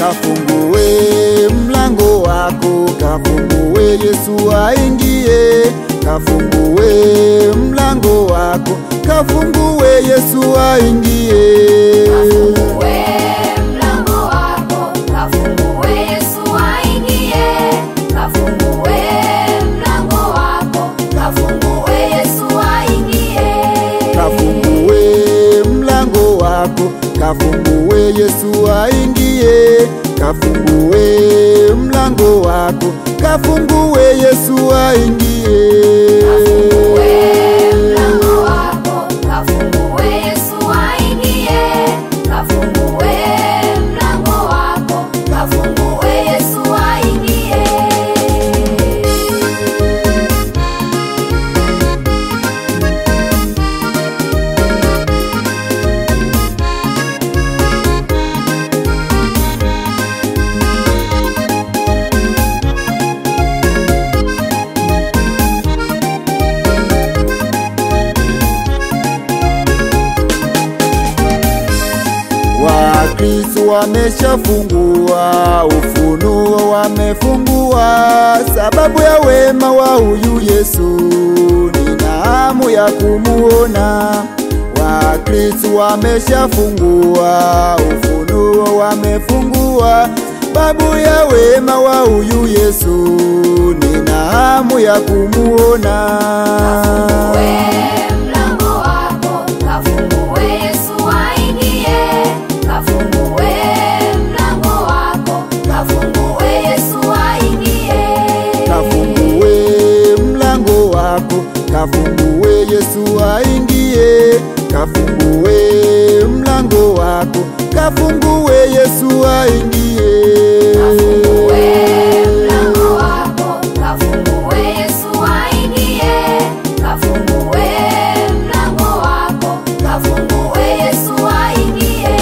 Kafungue mlango wako, kafungue Yesu aingie. Kafungue mlango wako, kafungue Yesu aingie. Kafungue mlango wako, kafungue Yesu aingie. Kafungue mlango wako, kafungue Yesu aingie. Kafungue mlango wako, kafungue Yesu aingie. Kafungue mlango wako, kafungue Yesu aingie. Kafungue mlango wako, kafungue Yesu aingie. Kafungue mlango wako, kafungue Yesu aingie. Wakristo wameshafungua, ufunuo wamefungua, sababu ya wema wa huyu Yesu nina hamu ya kumuona. Wakristo wameshafungua, ufunuo wamefungua, sababu ya wema wa huyu Yesu nina hamu ya kumuona. Kafungue Yesu aingie. Kafungue mlango wako, kafungue Yesu aingie. Kafungue mlango wako, kafungue Yesu aingie. Kafungue mlango wako, kafungue Yesu aingie.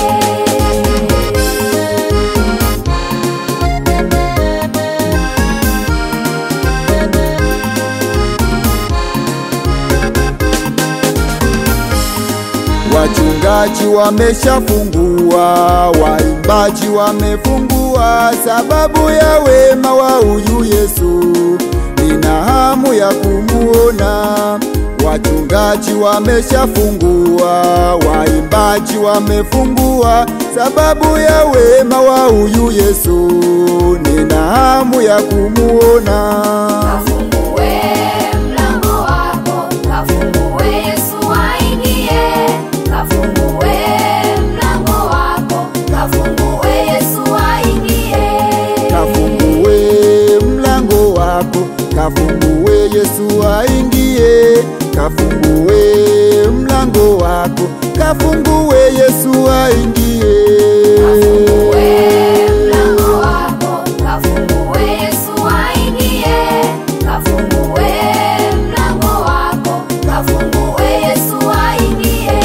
Wachungaji wameshafungua, waimbaji wamefungua, sababu ya wema wa huyu Yesu nina hamu ya kumuona. Wachungaji wameshafungua, waimbaji wamefungua, sababu ya wema wa huyu Yesu nina hamu ya kumuona. Kafungue mlango wako, kafungue Yesu aingie. Kafungue mlango wako, kafungue Yesu aingie. Kafungue mlango wako, kafungue Yesu aingie. Kafungue mlango wako, kafungue Yesu aingie. Kafungue mlango wako, kafungue Yesu aingie. Kafungue mlango wako, kafungue Yesu aingie.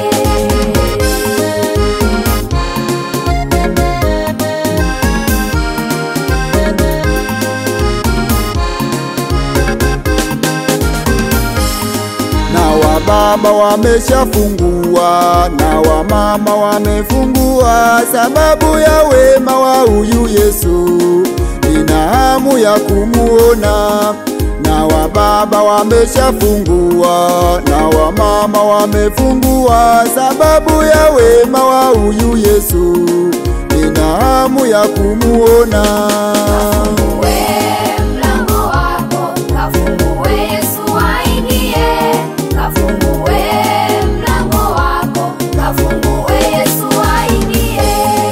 Na wababa wameshafungua, na wamama wamefungua, sababu ya wema wa huyu Yesu nina hamu ya kumuona. Na wababa wameshafungua, na wamama wamefungua, sababu ya wema wa huyu Yesu nina hamu ya kumuona. Kafungue mlango wako, kafungue Yesu aingie. Kafungue mlango wako, kafungue Yesu aingie.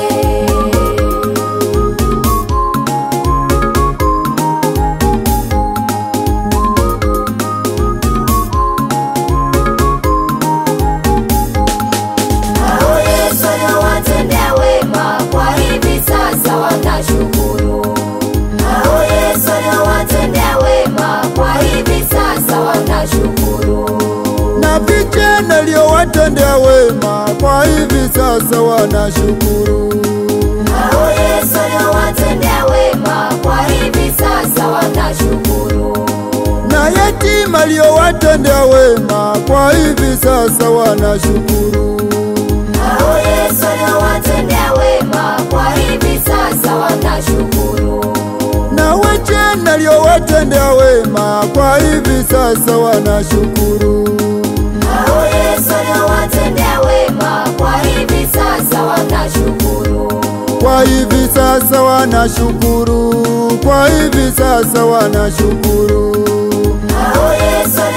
Hao Yesu anawatendea wema, kwa hivi sasa wanashukuru. Hao Yesu anawatendea wema, kwa hivi sasa wanashukuru. Na vijana aliyowatendea wema, kwa hivi sasa wanashukuru. Hao Yesu anawatendea wema, kwa hivi sasa wanashukuru. Na yatima aliyowatendea wema, kwa hivi sasa wanashukuru. Hao Yesu anawatendea wema, kwa hivi sasa wanashukuru. Na wachana aliyowatendea wema, kwa hivi sasa wanashukuru. Hao Yesu aliyowatendea wema, kwa hivi sasa wanashukuru. Kwa hivi sasa wanashukuru, kwa hivi sasa wanashukuru. Hao Yesu